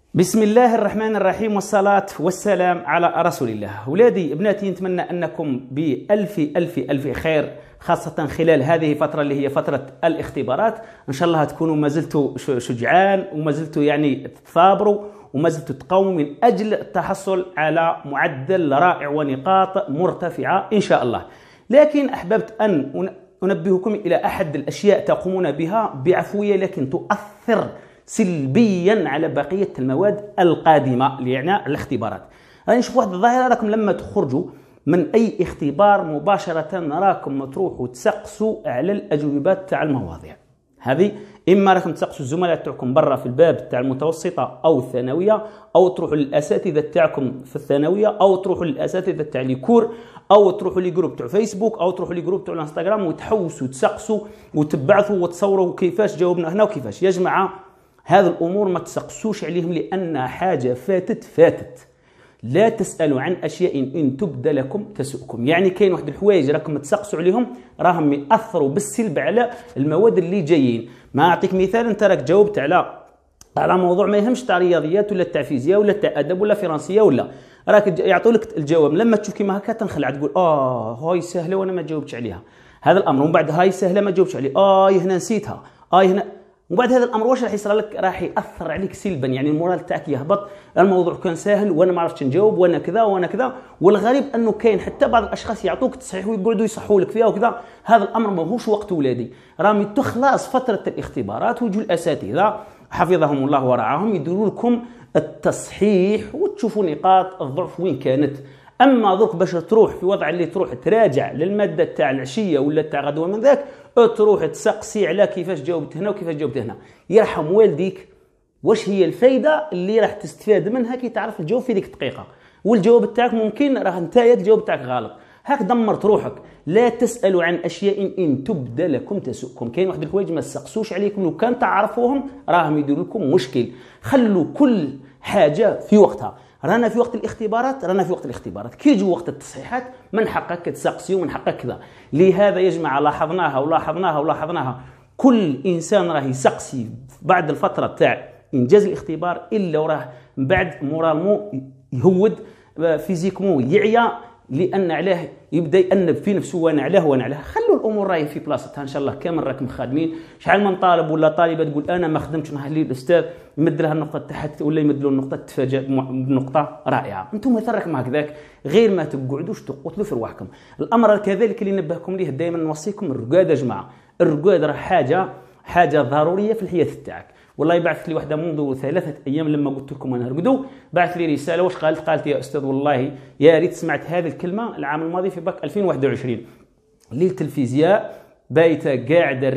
بسم الله الرحمن الرحيم والصلاة والسلام على رسول الله. أولادي بناتي، نتمنى أنكم بألف ألف ألف خير، خاصة خلال هذه الفترة اللي هي فترة الاختبارات. إن شاء الله تكونوا ما زلتوا شجعان وما زلتوا تثابروا وما زلتوا تقاوموا من أجل التحصل على معدل رائع ونقاط مرتفعة إن شاء الله. لكن أحببت أن أنبهكم إلى أحد الأشياء تقومون بها بعفوية لكن تؤثر سلبيا على بقية المواد القادمة يعني الاختبارات. راني نشوف واحد الظاهرة، راكم لما تخرجوا من أي اختبار مباشرة راكم تروحوا تسقسوا على الأجوبات تاع المواضيع هذه. إما راكم تسقسوا الزملاء تاعكم برا في الباب تاع المتوسطة أو الثانوية، أو تروحوا للأساتذة تاعكم في الثانوية، أو تروحوا للأساتذة تاع ليكور، أو تروحوا لي جروب تاع فيسبوك، أو تروحوا لي جروب تاع الانستغرام وتحوسوا وتسقسوا وتبعثوا وتصوروا كيفاش جاوبنا هنا وكيفاش. يا جماعة هذه الأمور ما تسقسوش عليهم، لأن حاجة فاتت. لا تسألوا عن أشياء إن تبدى لكم تسؤكم. يعني كاين واحد الحوايج راكم تسقسوا عليهم راهم يأثروا بالسلب على المواد اللي جايين. ما أعطيك مثال، أنت راك جاوبت على موضوع ما يهمش تاع رياضيات ولا تاع فيزياء ولا تاع أدب ولا فرنسية، ولا راك يعطوا لك الجواب، لما تشوف كيما هكا تنخلع تقول هاي سهلة وأنا ما جاوبتش عليها هذا الأمر، ومن بعد هاي سهلة ما جاوبتش عليه، هنا نسيتها، هنا. وبعد هذا الامر واش راح يصير لك؟ راح ياثر عليك سلبا، يعني المورال تاعك يهبط. الموضوع كان سهل وانا ما عرفتش نجاوب وانا كذا وانا كذا. والغريب انه كاين حتى بعض الاشخاص يعطوك تصحيح ويقعدوا يصحوا لك فيها وكذا. هذا الامر ماهوش وقت ولادي، راهم تخلص فتره الاختبارات ويجوا الاساتذه حفظهم الله ورعاهم يديروا لكم التصحيح وتشوفوا نقاط الضعف وين كانت. اما درك باش تروح في وضع اللي تروح تراجع للماده تاع العشيه ولا تاع غدوه من ذاك، تروح تسقسي على كيفاش جاوبت هنا وكيفاش جاوبت هنا. يرحم والديك، واش هي الفايده اللي راح تستفاد منها كي تعرف تجاوب في ديك الدقيقه؟ والجواب تاعك ممكن راه نتايا الجواب تاعك غلط. هاك دمرت روحك. لا تسالوا عن اشياء ان تبدى لكم تسؤكم. كاين واحد الحوايج ما تسقسوش عليكم، لو كان تعرفوهم راهم يديروا لكم مشكل. خلوا كل حاجه في وقتها. رانا في وقت الاختبارات، كي يجوا وقت التصحيحات من حقك تسقسي ومن حقك كذا. لهذا يا جماعه لاحظناها كل انسان راه يسقسي بعد الفتره تاع انجاز الاختبار الا وراه من بعد مورالمو يهود، فيزيكمو يعيا، لان علاه يبدا يأنب في نفسه وانا علاه. خلوا الامور راهي في بلاصتها ان شاء الله. كامل راكم خادمين. شحال من طالب ولا طالبه تقول انا ما خدمتش، نهار الاستاذ يمد لها النقطه تحت ولا يمد له النقطه، تفاجئ بنقطه رائعه. انتم مثلا راكم هكذاك، غير ما تقعدوش تقتلوا في رواحكم. الامر كذلك اللي نبهكم ليه دائما نوصيكم الرقاد يا جماعه. الرقاد راه حاجه ضروريه في الحياه تاعك. والله بعثت لي واحده منذ 3 أيام لما قلت لكم انا رقدوا، بعثت لي رساله. واش قالت يا استاذ والله يا ريت سمعت هذه الكلمه العام الماضي في باك 2021 ليله الفيزياء، بايته قاعده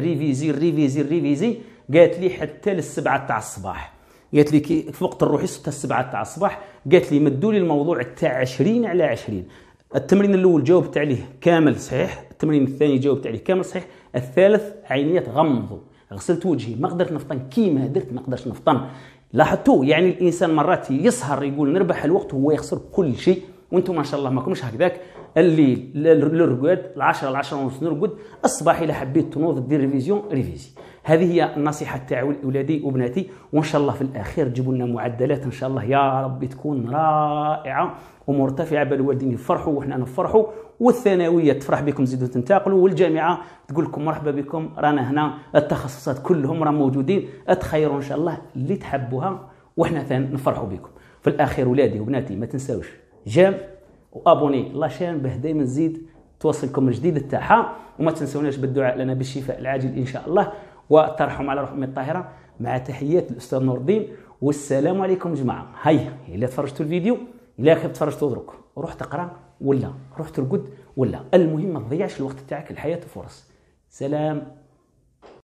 الريفيزي. قالت لي حتى لل7 تاع الصباح. قالت لي في وقت الروحي 6 7 تاع الصباح. قالت لي مدوا لي الموضوع تاع 20 على 20. التمرين الاول جاوبت عليه كامل صحيح، التمرين الثاني جاوبت عليه كامل صحيح، الثالث عينيات غمضوا، غسلت وجهي، ما قدرت نفطن كيما درت، ما قدرتش نفطن. لاحظتوا يعني الانسان مرات يسهر يقول نربح الوقت وهو يخسر كل شيء. وانتم ما شاء الله ماكمش هكذاك. الليل للرقاد 10 ونص نرقد، الصباح الا حبيت تنوض دير ريفيزي. هذه هي النصيحه تاع اولادي وبناتي. وان شاء الله في الاخير تجيبوا لنا معدلات ان شاء الله يا رب تكون رائعه ومرتفعه، بل الوالدين يفرحوا وحنا نفرحوا، والثانويه تفرح بكم تزيدوا تنتقلوا، والجامعه تقول لكم مرحبا بكم رانا هنا، التخصصات كلهم راه موجودين، تخيروا ان شاء الله اللي تحبوها وحنا ثاني نفرحوا بكم. في الاخير ولادي وبناتي ما تنساوش جيم وابوني لاشين باه دائما تزيد توصلكم الجديد تاعها. وما تنسوناش بالدعاء لنا بالشفاء العاجل ان شاء الله، والترحم على روح أمي الطاهره. مع تحيات الاستاذ نور الدين، والسلام عليكم جماعه. هيا الا تفرجتوا الفيديو، الا خفت تفرجتوا درك روح تقرا ولا روح ترقد، ولا المهم ما تضيعش الوقت تاعك، الحياه فرص. سلام.